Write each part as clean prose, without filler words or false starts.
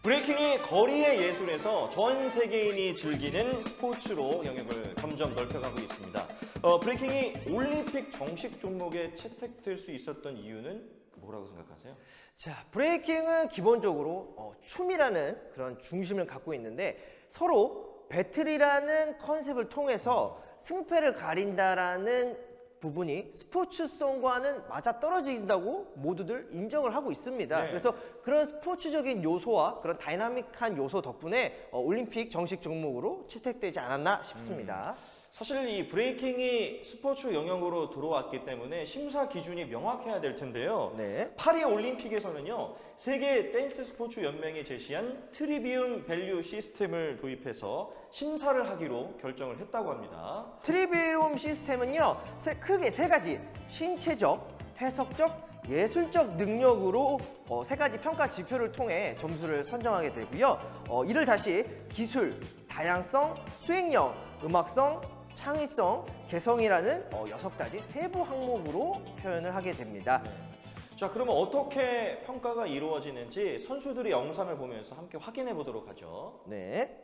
브레이킹이 거리의 예술에서 전 세계인이 즐기는 스포츠로 영역을 점점 넓혀가고 있습니다. 브레이킹이 올림픽 정식 종목에 채택될 수 있었던 이유는 뭐라고 생각하세요? 자, 브레이킹은 기본적으로 춤이라는 그런 중심을 갖고 있는데 서로 배틀이라는 컨셉을 통해서 승패를 가린다라는 부분이 스포츠성과는 맞아떨어진다고 모두들 인정을 하고 있습니다. 네. 그래서 그런 스포츠적인 요소와 그런 다이나믹한 요소 덕분에 올림픽 정식 종목으로 채택되지 않았나 싶습니다. 사실 이 브레이킹이 스포츠 영역으로 들어왔기 때문에 심사 기준이 명확해야 될 텐데요. 네. 파리 올림픽에서는요, 세계 댄스 스포츠 연맹이 제시한 트리비움 밸류 시스템을 도입해서 심사를 하기로 결정을 했다고 합니다. 트리비움 시스템은요, 크게 세 가지 신체적, 해석적, 예술적 능력으로 세 가지 평가 지표를 통해 점수를 선정하게 되고요. 이를 다시 기술, 다양성, 수행력, 음악성, 창의성, 개성이라는 6가지 세부 항목으로 표현을 하게 됩니다. 네. 자, 그러면 어떻게 평가가 이루어지는지 선수들의 영상을 보면서 함께 확인해 보도록 하죠. 네.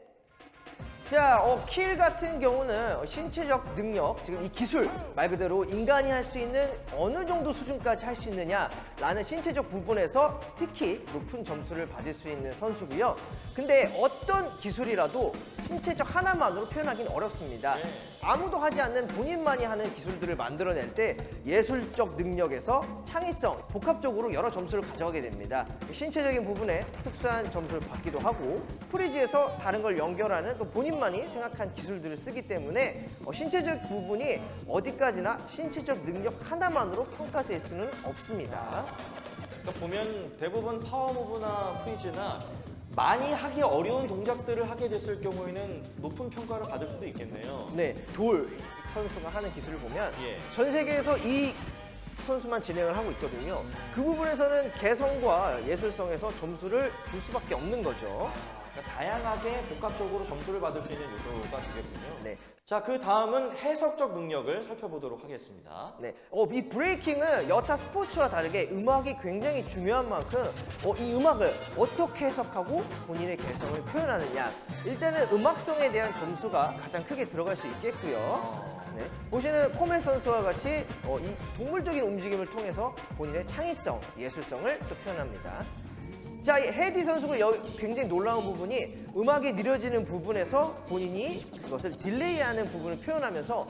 자, 킬 같은 경우는 신체적 능력, 지금 이 기술 말 그대로 인간이 할 수 있는 어느 정도 수준까지 할 수 있느냐라는 신체적 부분에서 특히 높은 점수를 받을 수 있는 선수고요. 근데 어떤 기술이라도 신체적 하나만으로 표현하기는 어렵습니다. 네. 아무도 하지 않는 본인만이 하는 기술들을 만들어낼 때 예술적 능력에서 창의성, 복합적으로 여러 점수를 가져가게 됩니다. 신체적인 부분에 특수한 점수를 받기도 하고 프리즈에서 다른 걸 연결하는 또 본인만이 생각한 기술들을 쓰기 때문에 신체적 부분이 어디까지나 신체적 능력 하나만으로 평가될 수는 없습니다. 그러니까 보면 대부분 파워무브나 프리즈나 많이 하기 어려운 동작들을 하게 됐을 경우에는 높은 평가를 받을 수도 있겠네요. 네, 돌 선수가 하는 기술을 보면 예. 전 세계에서 이 선수만 진행을 하고 있거든요. 그 부분에서는 개성과 예술성에서 점수를 줄 수밖에 없는 거죠. 그러니까 다양하게 복합적으로 점수를 받을 수 있는 요소가 되겠군요. 네. 자, 그 다음은 해석적 능력을 살펴보도록 하겠습니다. 네, 이 브레이킹은 여타 스포츠와 다르게 음악이 굉장히 중요한 만큼 이 음악을 어떻게 해석하고 본인의 개성을 표현하느냐, 일단은 음악성에 대한 점수가 가장 크게 들어갈 수 있겠고요. 네, 보시는 코멧 선수와 같이 이 동물적인 움직임을 통해서 본인의 창의성, 예술성을 또 표현합니다. 자, 이 헤디 선수가 굉장히 놀라운 부분이 음악이 느려지는 부분에서 본인이 그것을 딜레이하는 부분을 표현하면서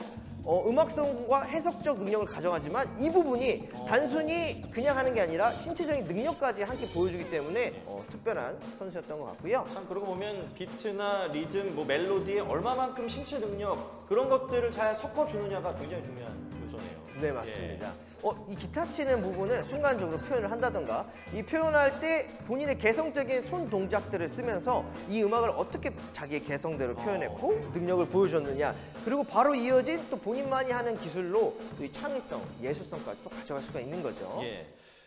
음악성과 해석적 능력을 가져가지만 이 부분이 단순히 그냥 하는 게 아니라 신체적인 능력까지 함께 보여주기 때문에 특별한 선수였던 것 같고요. 참 그러고 보면 비트나 리듬, 멜로디에 얼마만큼 신체 능력 그런 것들을 잘 섞어주느냐가 굉장히 중요한 요소네요. 네, 맞습니다. 이 기타 치는 부분을 순간적으로 표현을 한다던가 이 표현할 때 본인의 개성적인 손 동작들을 쓰면서 이 음악을 어떻게 자기의 개성대로 표현했고 능력을 보여줬느냐, 그리고 바로 이어진 또 본인만이 하는 기술로 이 창의성, 예술성까지 또 가져갈 수가 있는 거죠. 예.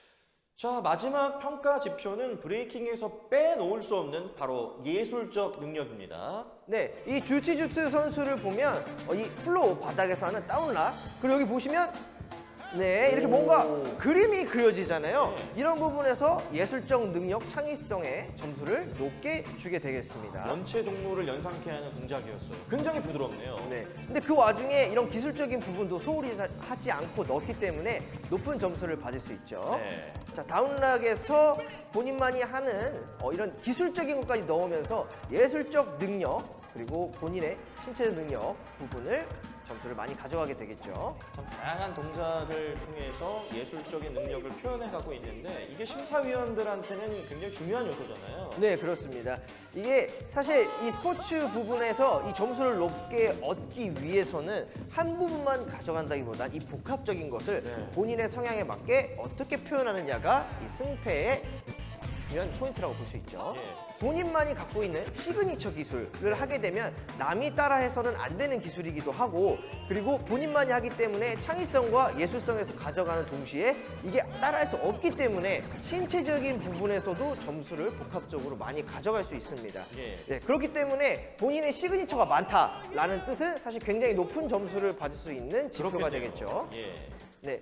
자, 마지막 평가 지표는 브레이킹에서 빼놓을 수 없는 바로 예술적 능력입니다. 네, 이 주티주트 선수를 보면 이 플로우 바닥에서 하는 다운락, 그리고 여기 보시면 네, 이렇게 뭔가 그림이 그려지잖아요. 네. 이런 부분에서 예술적 능력, 창의성에 점수를 높게 주게 되겠습니다. 연체 동물을 연상케 하는 동작이었어요. 굉장히 부드럽네요. 네, 근데 그 와중에 이런 기술적인 부분도 소홀히 하지 않고 넣기 때문에 높은 점수를 받을 수 있죠. 네. 자, 다운락에서 본인만이 하는 이런 기술적인 것까지 넣으면서 예술적 능력 그리고 본인의 신체 능력 부분을 점수를 많이 가져가게 되겠죠. 참 다양한 동작을 통해서 예술적인 능력을 표현해가고 있는데 이게 심사위원들한테는 굉장히 중요한 요소잖아요. 네, 그렇습니다. 이게 사실 이 스포츠 부분에서 이 점수를 높게 얻기 위해서는 한 부분만 가져간다기보단 이 복합적인 것을 본인의 성향에 맞게 어떻게 표현하느냐가 이 승패의 중요한 포인트라고 볼 수 있죠. 본인만이 갖고 있는 시그니처 기술을 하게 되면 남이 따라해서는 안 되는 기술이기도 하고, 그리고 본인만이 하기 때문에 창의성과 예술성에서 가져가는 동시에 이게 따라할 수 없기 때문에 신체적인 부분에서도 점수를 복합적으로 많이 가져갈 수 있습니다. 네, 그렇기 때문에 본인의 시그니처가 많다라는 뜻은 사실 굉장히 높은 점수를 받을 수 있는 지표가 되겠죠. 네.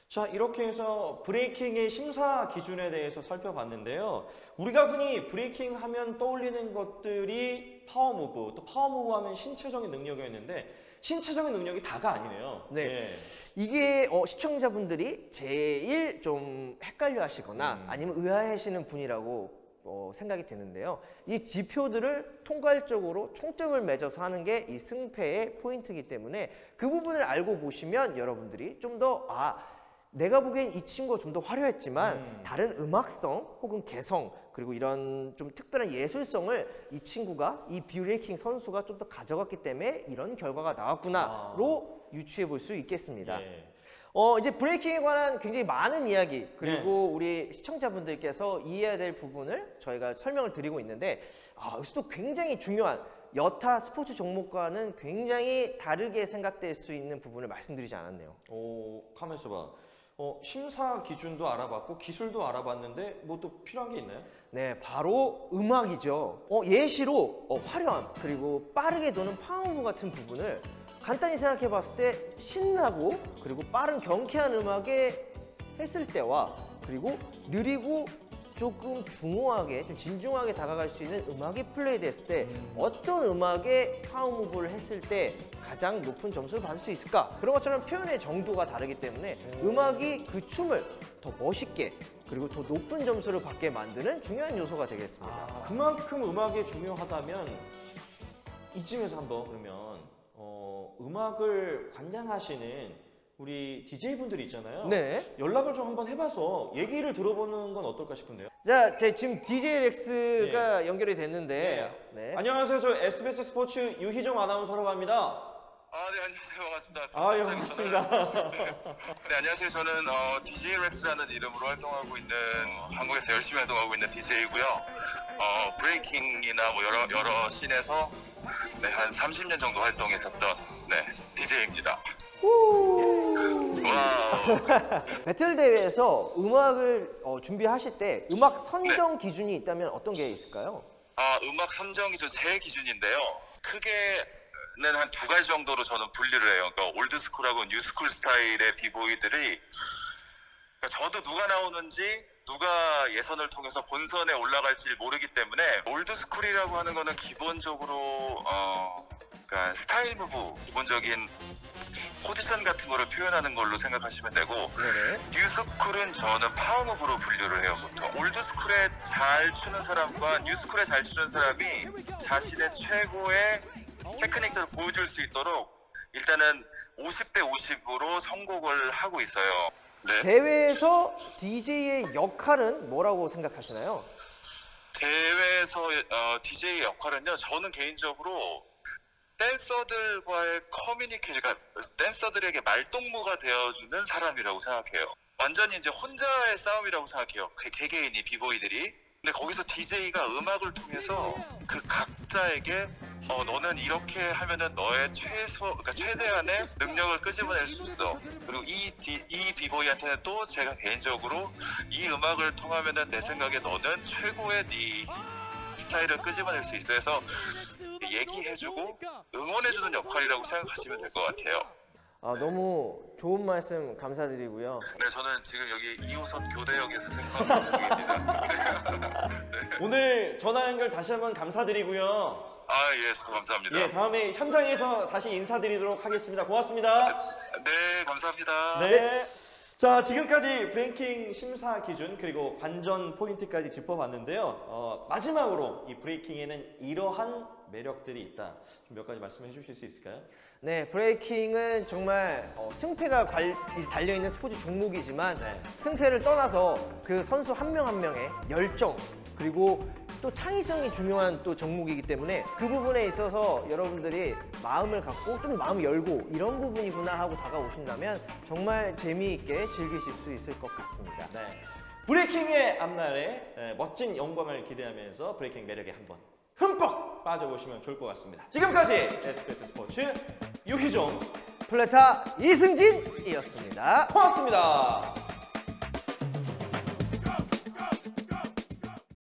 자, 이렇게 해서 브레이킹의 심사 기준에 대해서 살펴봤는데요. 우리가 흔히 브레이킹 하면 떠올리는 것들이 파워무브, 또 파워무브 하면 신체적인 능력이었는데 신체적인 능력이 다가 아니네요. 네. 예. 이게 시청자분들이 제일 좀 헷갈려 하시거나 아니면 의아해하시는 분이라고 생각이 드는데요. 이 지표들을 통괄적으로 총점을 맺어서 하는 게 이 승패의 포인트이기 때문에 그 부분을 알고 보시면 여러분들이 좀 더 내가 보기엔 이 친구가 좀 더 화려했지만 다른 음악성 혹은 개성 그리고 이런 좀 특별한 예술성을 이 친구가 이 브레이킹 선수가 좀 더 가져갔기 때문에 이런 결과가 나왔구나로 유추해 볼 수 있겠습니다. 예. 이제 브레이킹에 관한 굉장히 많은 이야기 그리고 우리 시청자분들께서 이해해야 될 부분을 저희가 설명을 드리고 있는데 여기서 또 굉장히 중요한 여타 스포츠 종목과는 굉장히 다르게 생각될 수 있는 부분을 말씀드리지 않았네요. 가만있어 봐. 심사 기준도 알아봤고 기술도 알아봤는데 뭐 또 필요한 게 있나요? 네, 바로 음악이죠. 예시로 화려함 그리고 빠르게 도는 파워무브 같은 부분을 간단히 생각해 봤을 때 신나고 그리고 빠른 경쾌한 음악에 했을 때와 그리고 느리고 조금 중후하게 좀 진중하게 다가갈 수 있는 음악이 플레이됐을 때 어떤 음악에 파워무브를 했을 때 가장 높은 점수를 받을 수 있을까? 그런 것처럼 표현의 정도가 다르기 때문에 음악이 그 춤을 더 멋있게 그리고 더 높은 점수를 받게 만드는 중요한 요소가 되겠습니다. 그만큼 음악이 중요하다면 이쯤에서 한번 그러면 음악을 관장하시는 우리 DJ분들이 있잖아요. 네. 연락을 좀 한번 해봐서 얘기를 들어보는 건 어떨까 싶은데요. 자, 지금 DJ 렉스가 연결이 됐는데 네. 안녕하세요. 저 SBS 스포츠 유희종 아나운서라고 합니다. 네, 안녕하세요. 반갑습니다. 예, 반갑습니다. 네, 안녕하세요. 저는 DJ 렉스라는 이름으로 활동하고 있는 한국에서 열심히 활동하고 있는 DJ고요. 브레이킹이나 뭐 여러 씬에서 한 30년 정도 활동했었던 DJ입니다. 와우. 배틀 대회에서 음악을 준비하실 때 음악 선정 기준이 있다면 어떤 게 있을까요? 음악 선정이 제 기준인데요. 크게는 한 두 가지 정도로 저는 분류를 해요. 그러니까 올드스쿨하고 뉴스쿨 스타일의 비보이들이 그러니까 저도 누가 나오는지 누가 예선을 통해서 본선에 올라갈지 모르기 때문에 올드스쿨이라고 하는 거는 기본적으로 그러니까 스타일 무브, 기본적인 포지션 같은 거를 표현하는 걸로 생각하시면 되고 뉴스쿨은 저는 파워무브로 분류를 해요. 보통 올드스쿨에 잘 추는 사람과 뉴스쿨에 잘 추는 사람이 자신의 최고의 테크닉들을 보여줄 수 있도록 일단은 50대 50으로 선곡을 하고 있어요. 네. 대회에서 DJ의 역할은 뭐라고 생각하시나요? 대회에서 DJ의 역할은요. 저는 개인적으로 댄서들과의 커뮤니케이션, 그러니까 댄서들에게 말동무가 되어주는 사람이라고 생각해요. 완전히 이제 혼자의 싸움이라고 생각해요. 개개인이 비보이들이. 근데 거기서 DJ가 음악을 통해서 그 각자에게 너는 이렇게 하면은 너의 그러니까 최대한의 능력을 끄집어낼 수 있어. 그리고 이 비보이한테는 또 제가 개인적으로 이 음악을 통하면은 내 생각에 너는 최고의 네 스타일을 끄집어낼 수 있어. 해서 얘기해주고 응원해주는 역할이라고 생각하시면 될 것 같아요. 너무 좋은 말씀 감사드리고요. 네, 저는 지금 여기 2호선 교대역에서 생방 중입니다. 네. 오늘 전화 연결 다시 한번 감사드리고요. 예, 저도 감사합니다. 예, 다음에 현장에서 다시 인사드리도록 하겠습니다. 고맙습니다. 네, 감사합니다. 네. 자, 지금까지 브레이킹 심사 기준 그리고 관전 포인트까지 짚어봤는데요. 마지막으로 이 브레이킹에는 이러한 매력들이 있다. 몇 가지 말씀해 주실 수 있을까요? 네, 브레이킹은 정말 승패가 달려있는 스포츠 종목이지만 승패를 떠나서 그 선수 한 명 한 명의 열정 그리고 또 창의성이 중요한 또 종목이기 때문에 그 부분에 있어서 여러분들이 마음을 갖고 좀 마음을 열고 이런 부분이구나 하고 다가오신다면 정말 재미있게 즐기실 수 있을 것 같습니다. 네. 브레이킹의 앞날에 멋진 영광을 기대하면서 브레이킹 매력에 한번 흠뻑 빠져보시면 좋을 것 같습니다. 지금까지 SBS 스포츠 유희종 플레타 이승진이었습니다. 고맙습니다.